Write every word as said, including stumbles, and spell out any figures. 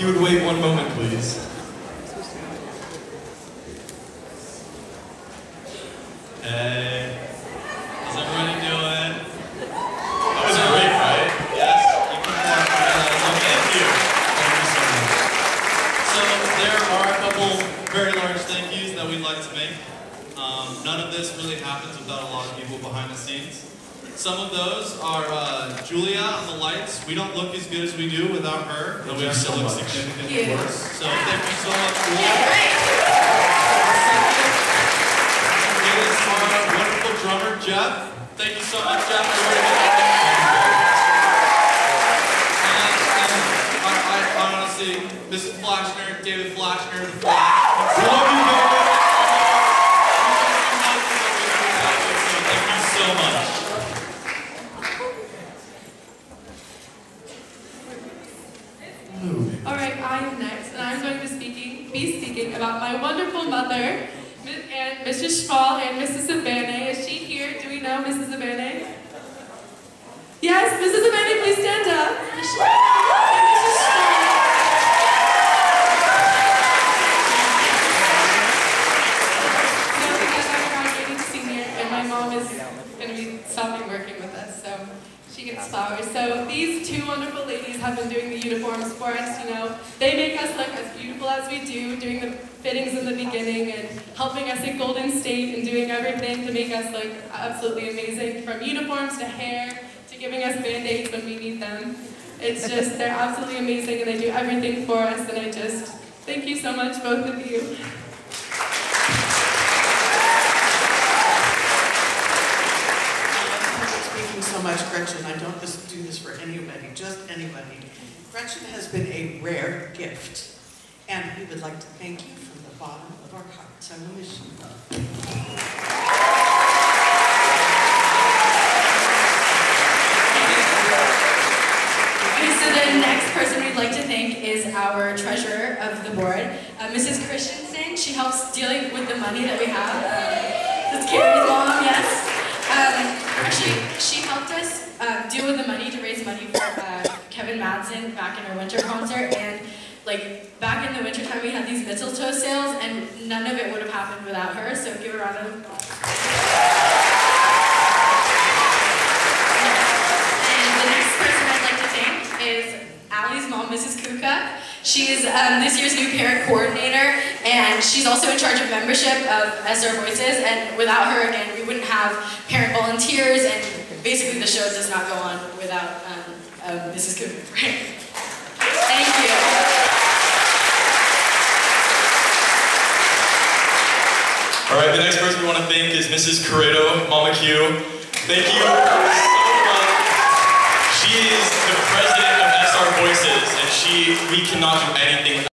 you would wait one moment, please. Hey, how's everybody doing? That was great, right? Yes? You can clap for that. Oh, thank you. Thank you so much. So there are a couple very large thank yous that we'd like to make. Um, none of this really happens without a lot of people behind the scenes. Some of those are uh, Julia on the lights. We don't look as good as we do without her, but we still look significantly worse. So thank you so much, Julia. Is our wonderful drummer, Jeff. Thank you so much, Jeff. And, and I, I, I honestly, Missus Flashner, David Flashner, the Flash. We love you, David. Thank you so much. All right, I'm next, and I'm going to speaking, be speaking about my wonderful mother, and Missus Schmall and Missus Sabane. Is she here? Do we know Missus Sabane? Yes, Missus Sabane, please stand up. And Missus Schmall. So because I'm graduating senior, and my mom is going to be stopping working with us, so she gets flowers. So these two wonderful ladies have been doing the uniforms for us, you know. They make us look as beautiful as we do, doing the fittings in the beginning and helping us at Golden State and doing everything to make us look absolutely amazing, from uniforms to hair to giving us band-aids when we need them. It's just, they're absolutely amazing and they do everything for us, and I just thank you so much, both of you. So much, Gretchen. I don't just do this for anybody, just anybody. Gretchen has been a rare gift, and we would like to thank you from the bottom of our hearts. I wish you love. Okay, so the next person we'd like to thank is our treasurer of the board, uh, Missus Christensen. She helps dealing with the money that we have. Uh, That's Carrie's mom, yes. Um, actually, she helped us uh, deal with the money to raise money for uh, Kevin Madsen back in our winter concert, and like back in the winter time we had these mistletoe sales, and none of it would have happened without her, so give her a round of applause. And the next person I'd like to thank is Allie's mom, Missus Kuka. She's um, this year's new parent coordinator, and she's also in charge of membership of S R V H S, and without her, again, we wouldn't have parent volunteers, and basically the show does not go on without um, uh, Missus Kuka. Thank you. All right, the next person we want to thank is Missus Corrado, Mama Q. Thank you so much. She is the president of S R Voices, and she, we cannot do anything